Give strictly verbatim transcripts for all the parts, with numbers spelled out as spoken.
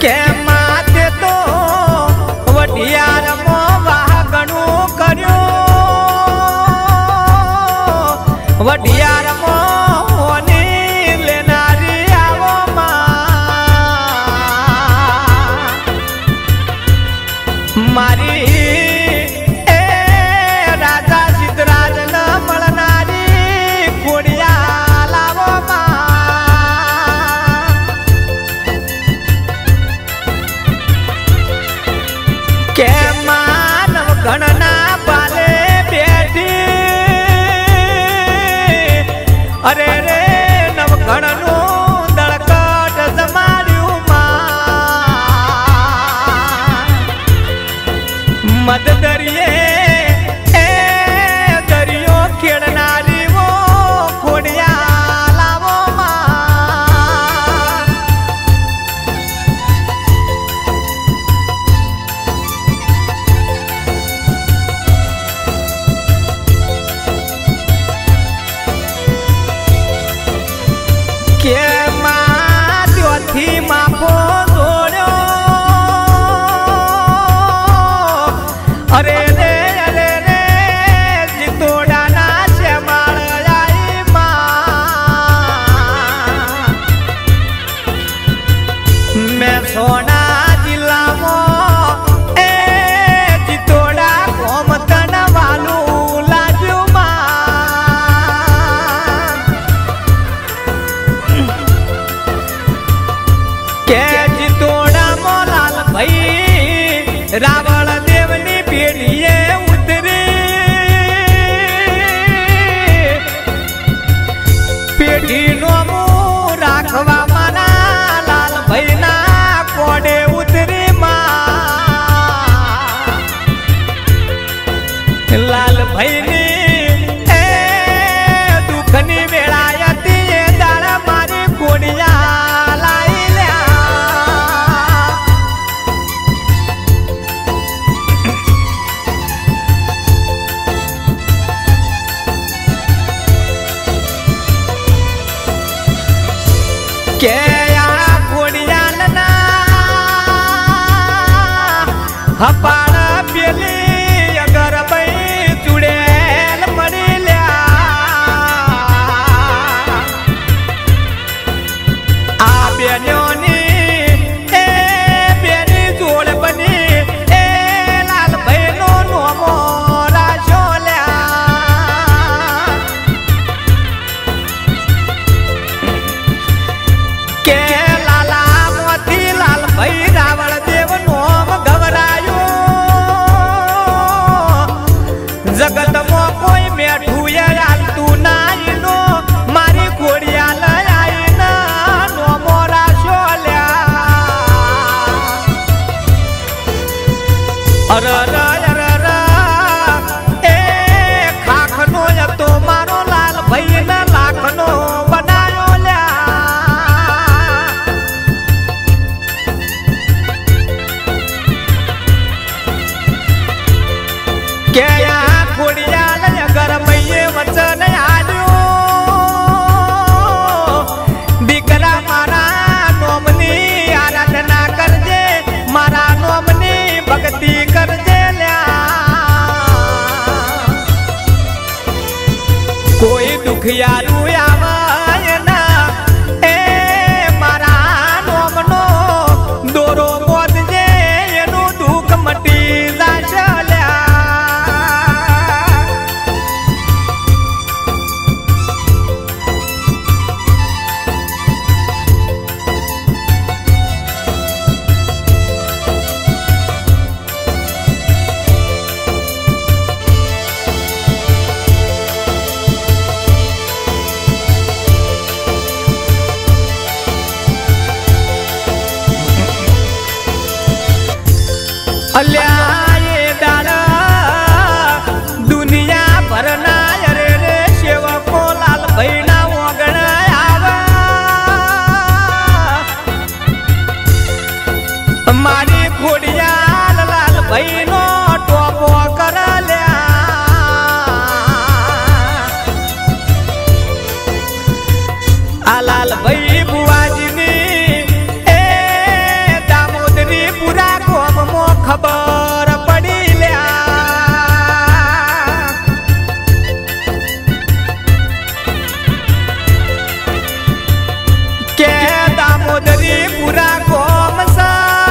કે માતે તો વઢિયાર મો વાહગણું કર્યું વઢિયાર મો હોની લેનારી આવો માં મારી એ રાજા સિદ્ધરાજ ન મળનારી કોડિયા લાવો કે માનવ ગણના પાલે બેઠી અરે રે નવગણ નું દળકટ જમાડ્યું માં મદ દરિયે એ દરિયો ખેડનારી વો ખોડિયા લાવો માં કે માં ત્યોથી માફો જોડ્યો અરે રે અરે રે જીતોડાના શ્યામાળ આઈ માં મેં સોના જિલ્લામાં એ જીતોડા કોમતન વાલું લાગ્યું માં કે જીતોડા મોલાલ ભાઈ રાવળ દેવની પેઢીએ ઉતરી પેઢીનો મું રાખવા મારા લાલ ભાઈના કોડે ઉતરી માં લાલ ભાઈની એ દુઃખની વેળા હતી એ દાડા મારી કોડિયા લાઈ લ્યા કે આ કોડિયાલના હપાળ પેલી અગર ભાઈ ચુડેલ મળી લ્યા આ બેનોની એ બેની જોડ બની એ લાલ ભાઈનો નોમો રાશો લ્યા કે લાલા મોતી લાલ ભાઈ રાવળ દેવ નોમ ગવરાયું खबर पड़ी ल्या के दामोदरी पूरा गोम सा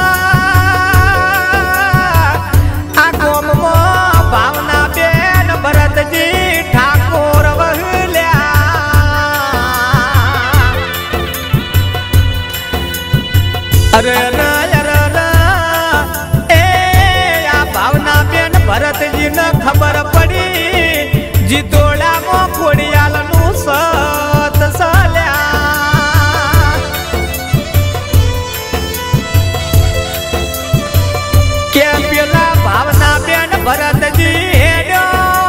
आ गोम मो भावना बेन भरत जी ठाकुर वहल्या अरे भरत जी ने खबर पड़ी जितोड़ा मो खोड़ियाल नु सत सल्या के पेला भावना बेन भरत जी हेड्यो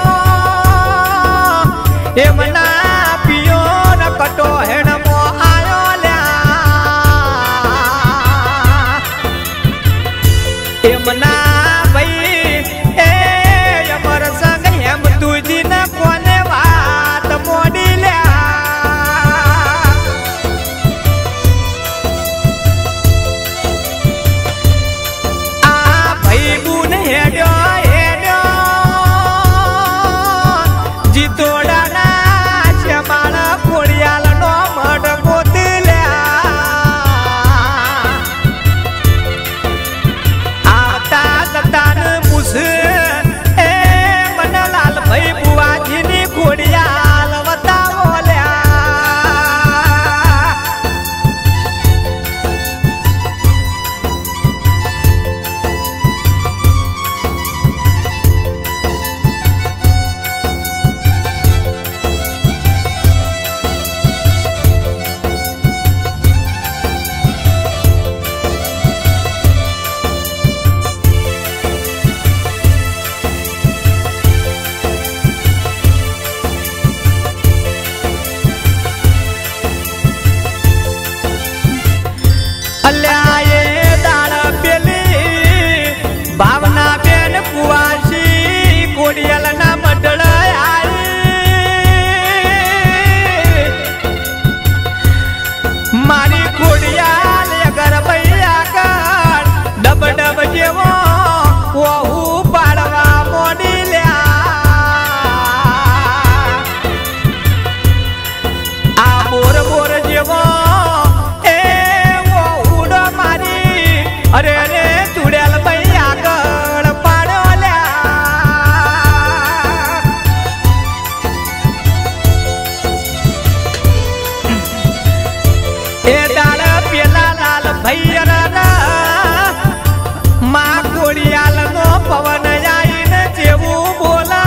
एमना पियो न कटो हेण मो आयो ल्या एमना अरे अरे चुड़ैल भैया गड़ पाड़ोल्या ए डाल पेला लाल भैया माँ कोड़ियाल नो पवन आई न जेवू बोला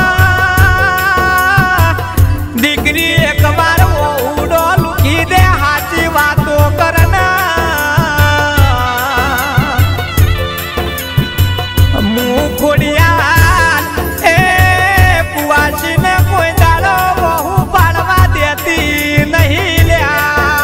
दीकरी एक बार वो उड़ो लुकी दे हाची बातों करना खोड़ियाल ए पुआसी ने कोई डालो बहु पाड़वा देती नहीं लिया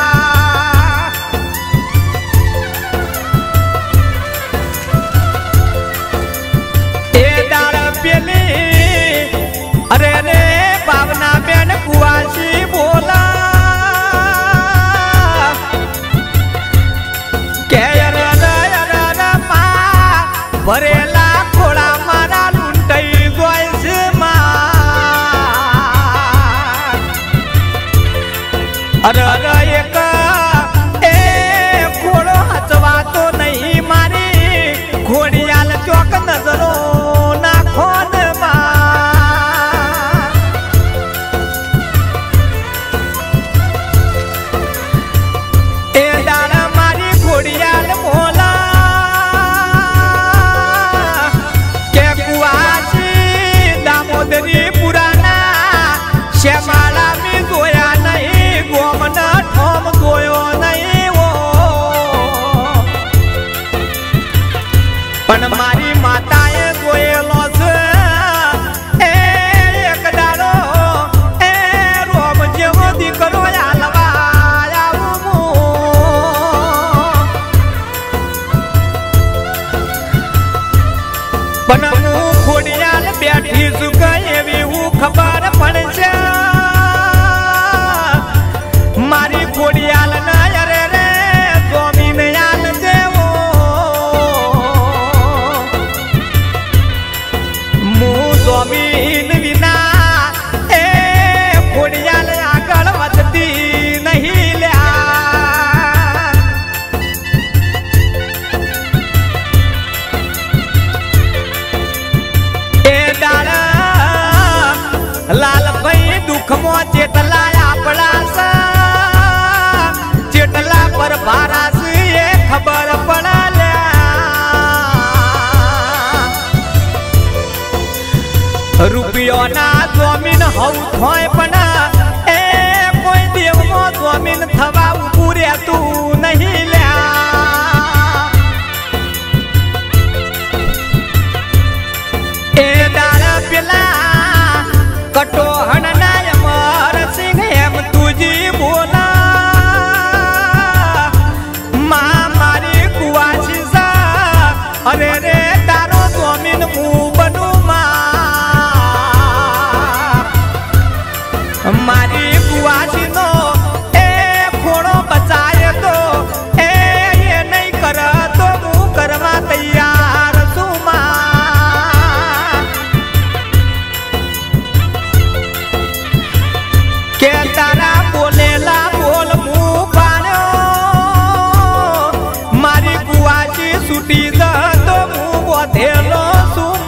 ए डाल पेली अरे रे भावना बेन पुआसी बोला के अरे अरे अरे माँ भरेला अरे अरे एक ए घोड़ो हचवा तो नहीं मारी घोड़ियाल चौक नजरो ना खोन ए डाल मारी घोड़ियाल बोला के कुआसी दामोदरी पुराना श्यामाला में गोया नहीं गोमना ठोम गोयो नहीं वो पण मारी माताए गोयेलो से ए एक डालो ए रोम जेवो दीकरो आलवा आऊ पण मु खोड़ियाल बैठी सुका एवी हूँ खबर पड़શે मारी खोड़ियाल न अरे रे गोमी में आल जेवो સ્ત્રીઓના જમીન હવું હોય પણ એ કોઈ દેવનો જમીન થવા ઉભું રહેતું નહીં લ્યા એ દાડા પેલા કટોહણ ના અમર સિંહ એમ તુજી બોલા માં મારી કુવાસી સા અરે રે તારો જમીન હું બનું માં મારી કુવાસી નો એ ખોણો બચાય તો એ નહીં કર તો હું કરવા તૈયાર છું માં કે તારા બોલેલા બોલ હું પાડ્યો મારી કુવાસી છૂટી જતો હું વધેલો છું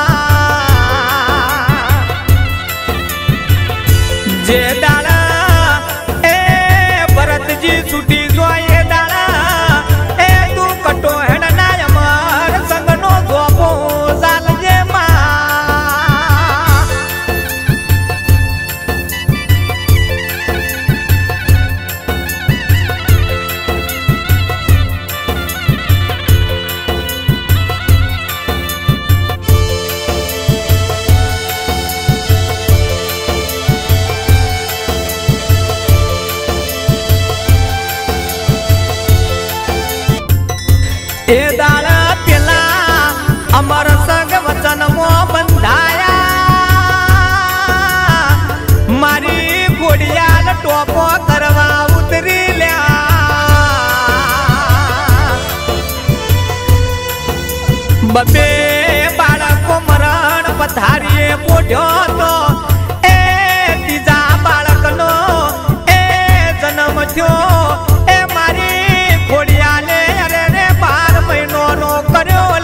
માં જે દાડા એ ભરતજી છૂટી જોઈએ દાડા એ તું કટો હેડ ના અમર સંગનો જોપો ચાલજે માં એ દાડા પેલા અમર સંગ વચન મો બંધાયા મારી ઘોડિયાલ ટોપો કરવા ઉતરી લ્યા બબે બાળકો મરણ પથારીએ મોઢ્યો તો એ ત્રીજા બાળકનો એ જન્મ થયો એ મારી ઘોડિયાલે અરે રે બાર મહિનો નો કર્યો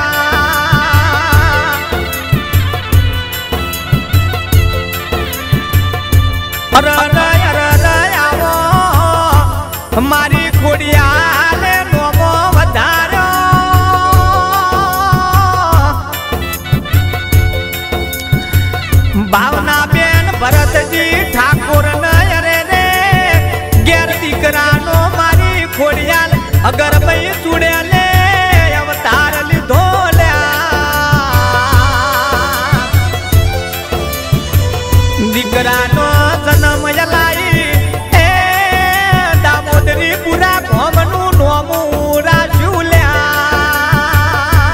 લ્યા અરે આવો મારી ઘોડિયાલે નોમો વધાર્યો ભાવના બેન ભરતજી ઠાકોર અરે રે ઘેર દીકરાનો મારી ખોડિયાલ અગર ભાઈ ચૂડેલે અવતાર લીધો લ્યા દીકરાનો જન્મ લાઈ એ દામોદરી પુરા ગોમનું નોમું રાખ્યું લ્યા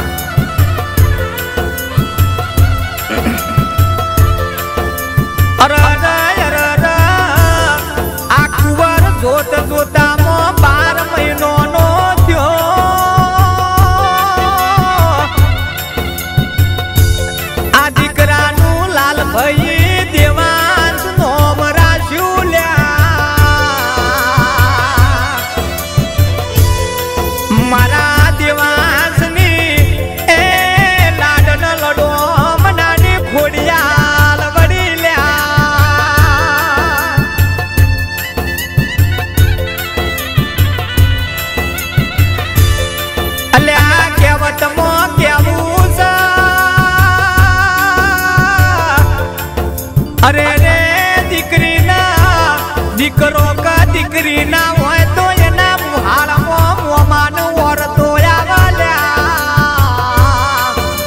અરે અરે આ કુંવર જોત જોતામાં બાર મહિનો નો થયો આ દીકરાનું લાલભાઈ દેવાંશ નોમ રાખ્યું લ્યા મારા દેવાંશની એ લાડન લડો મનાની ખોડિયાલ વડી લ્યા અલ્યા કહેવતમાં કેવું છે અરે રે દીકરીના દીકરો કા દીકરી ના હોય તો એના મુહાળમાં મોમાન ઓરતો આવ્યા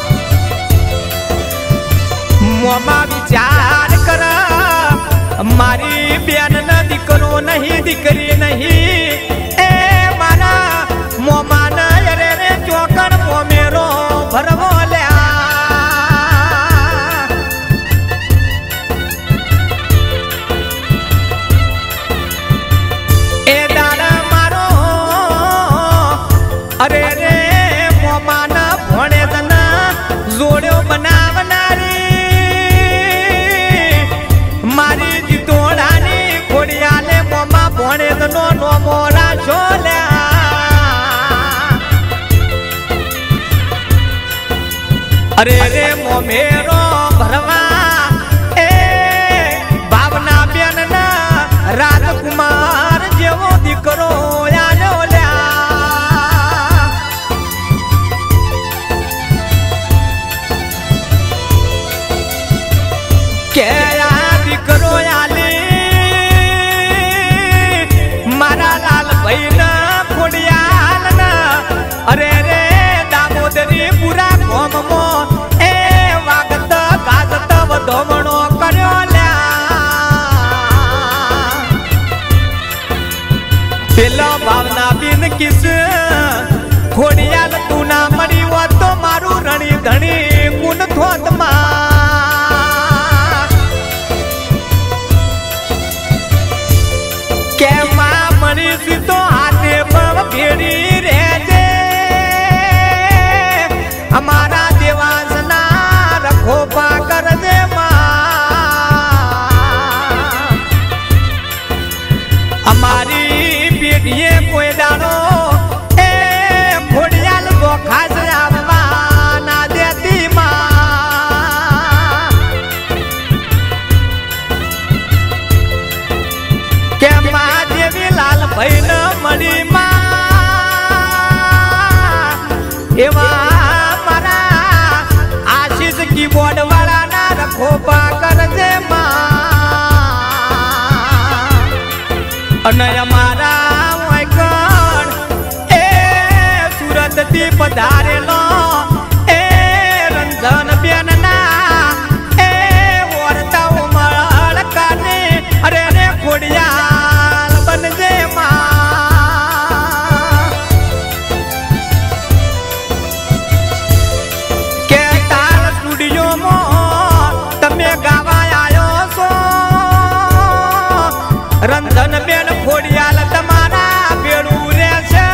મોમાં વિચાર કર મારી બેન ના દીકરો નહીં દીકરી નહીં એ મારા મોમાન અરે રે ચોકડ મોમેરો ભરવો લ્યા એ દાડા મારો અરે રે મોમાના ભણે તના જોડ્યો બનાવનારી મારી જીતોડાની ખોડિયાલે મોમા ભણે તનો નોમો રાખ્યો લ્યા અરે રે મોમેરો ભરવા એ ભાવના બેન ના રાજકુમાર જેવો દીકરો આવ્યો લ્યા ખોડિયાલ તું ના મળી હોત તો મારું રણી ધણી કુન થોત માં કે માં મળી તો હાથે પગ ભેડી રહેજે અમારા દેવાસના રખો પા કરજે માં અમારી પેઢીએ કોઈ દાડો ખાસ આવવા ના દેતી માં કે માં દેવી લાલ ભાઈ ન મળી માં એવા મારા આશીષ કીબોર્ડ વાળા ના રખો પા કરજે માં અને અમારા પધારેલો એ રંજન બેન ના એ વર્તા ઉમળ કાને અરે રે ખોડિયાલ બનજે માં કે તાર સ્ટુડિયોમાં તમે ગાવા આવ્યો છો રંજન બેન ખોડિયાલ તમારા ભેળું રહેશે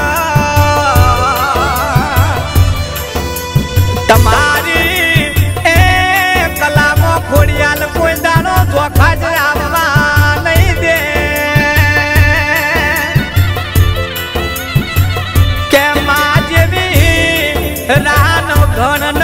તમારી એ કલામાં ખોડિયાલ કોઈ દાડો ધોખા જ આવવા નહીં દે કે માં જેવી રાનો ઘન ન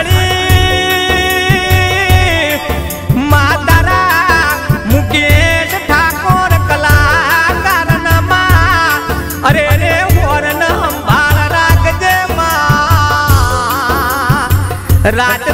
મળી માં તારા મુકેશ ઠાકોર કલાકાર ન માં અરે રે ઓર ન સંભાળ રાખજે માં રાત